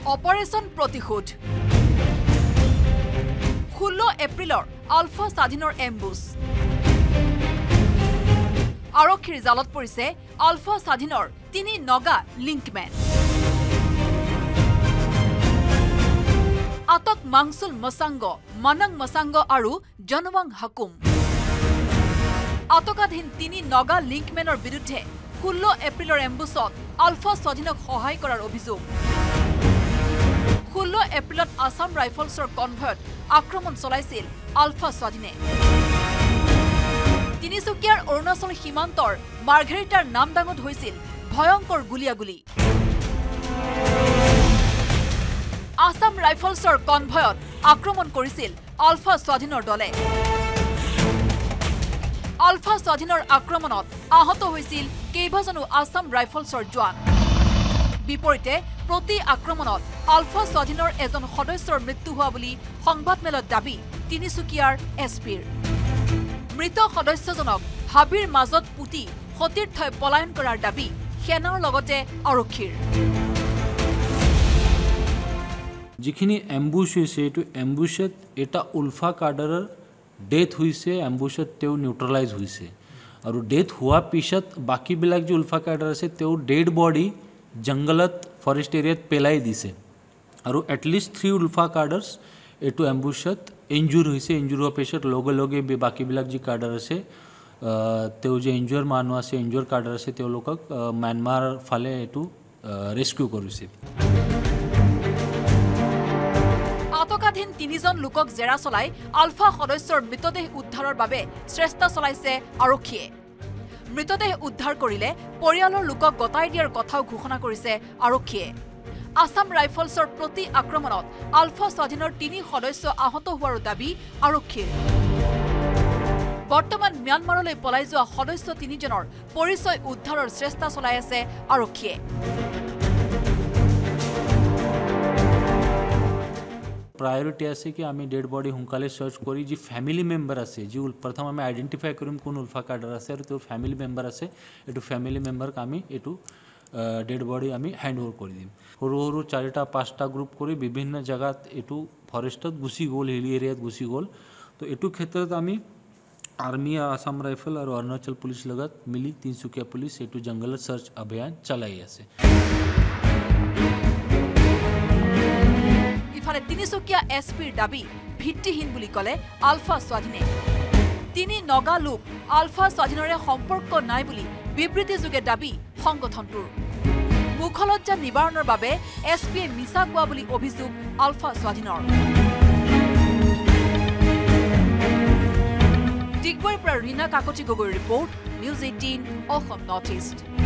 operation প্ৰতিশোধ 16 এপ্ৰিলৰ আলফা স্বাধীনৰ এম্বুছ আৰক্ষীৰ জালত পৰিছে আলফা স্বাধীনৰ 3 নগা লিংকমেন আটক মাংসুল মসাংগ মানং মসাংগ আৰু জনৱাং হাকুম আটকাধীন 3 নগা লিংকমেনৰ বিৰুদ্ধে 16 এপ্ৰিলৰ এম্বুছত আলফা স্বাধীনক সহায় কৰাৰ অভিযোগ 16 এপ্ৰিলত আসাম ৰাইফলছৰ কনভয়ত আক্ৰমণ চলাইছিল আলফা স্বাধীনে তিনিচুকীয়াৰ অৰুণাচল সীমান্তৰ মাৰ্ঘেৰিটাৰ নামদাঙত হৈছিল ভয়ংকৰ গুলিয়াগুলি আসাম ৰাইফলছৰ কনভয়ত আক্ৰমণ কৰিছিল আলফা স্বাধীনৰ দলে আলফা স্বাধীনৰ আক্ৰমণত আহত হৈছিল কেইবাজনো আসাম ৰাইফলছৰ জোৱান বিপৰীতে প্ৰতি আক্ৰমণত আলফা স্বাধীনৰ এজন সদস্যৰ মৃত্যু হোৱা বুলি সংবাদমেলত দাবী তিনিচুকীয়াৰ এছপিৰ মৃত সদস্যজনক হাবিৰ মাজত পুতি সতীৰ্থই পলায়ন কৰাৰ দাবী সেনাৰ লগতে আৰক্ষীৰ যিখিনি এম্বুশ হৈছে এটো এম্বুশত এটা উলফা কাডাৰৰ ডেথ হৈছে এম্বুশত তেও নিউট্ৰেলাইজ হৈছে আৰু ডেথ হোৱা পিছত বাকি বিলাক যে উলফা কাডাৰ আছে তেও ডেড বডি জংগলত ফৰেষ্ট এৰিয়াত পেলাই দিছে আৰু এটলিষ্ট 3 উলফা কাডাৰ্স এটো এম্বুশত ইনজুৰ হৈছে ইনজুৰ হোৱা পিছত লগে লগে বাকি বিলাক যে কাডাৰ আছে তেও যে ইনজুৰ মানুহ আছে ইনজুৰ কাডাৰ আছে তেওঁলোকক म्यानমাৰ ফালে এটো ৰেস্কিউ কৰিছে আটকাধীন 3 জন লোকক জেৰা চলাই আলফা সদস্যৰ মৃতদেহ উদ্ধাৰৰ বাবে চেষ্টা চলাইছে আৰক্ষীয়ে মৃতদেহ উদ্ধাৰ কৰিলে পৰিয়ালৰ লোকক গতাই দিয়াৰ কথাও ঘোষণা কৰিছে আৰক্ষীয়ে আসাম ৰাইফলছৰ প্ৰতি আক্ৰমণত আলফা স্বাধীনৰ 3 সদস্য আহত হোৱাৰ দাবী আৰক্ষীৰ বৰ্তমান म्यानমাৰলৈ পলাই যোৱা সদস্য 3 জনৰ পৰিচয় উদ্ধাৰৰ চেষ্টা চলাই আছে আৰক্ষীয়ে प्रायोरिटी আছে কি আমি ডেড বডি হুঙ্কালে সার্চ করি যে ফ্যামিলি মেম্বার আছে যে প্রথম আমি আইডেন্টিফাই করিম কোন উলফা কাডার আছে আর তো ফ্যামিলি মেম্বার আছে এটু ফ্যামিলি মেম্বার আমি এটু ডেড বডি আমি হ্যান্ড ওভার করে দিম সৰু সৰু 4টা 5টা গ্ৰুপ কৰি বিভিন্ন জায়গাত এটু ফরেস্টত গুছি গল হিলি এরিয়াত গুছি গল তো এটু ক্ষেত্ৰত আমি আর্মি আসাম রাইফল আর অৰুণাচল পুলিশ লগত মিলি তিনসুকিয়া পুলিশ এটু জঙ্গলত সার্চ অভিযান চালাই আছে ইফালে তিনিচুকীয়া এছপিৰ দাবী ভিত্তিহীন বুলি কলে আলফা স্বাধীনে 3 নগা লোক আলফা স্বাধীনৰে সম্পৰ্ক নাই বুলি বিবৃতি যোগে দাবী সংগঠনটোৰ মুখলজ্জা নিবাৰণৰ বাবে এছপিয়ে মিছা কোৱা বুলি অভিযোগ আলফা স্বাধীনৰ ডিগবৈৰ পৰা ৰীনা কাকতি গগৈৰ report news 18 Assam north east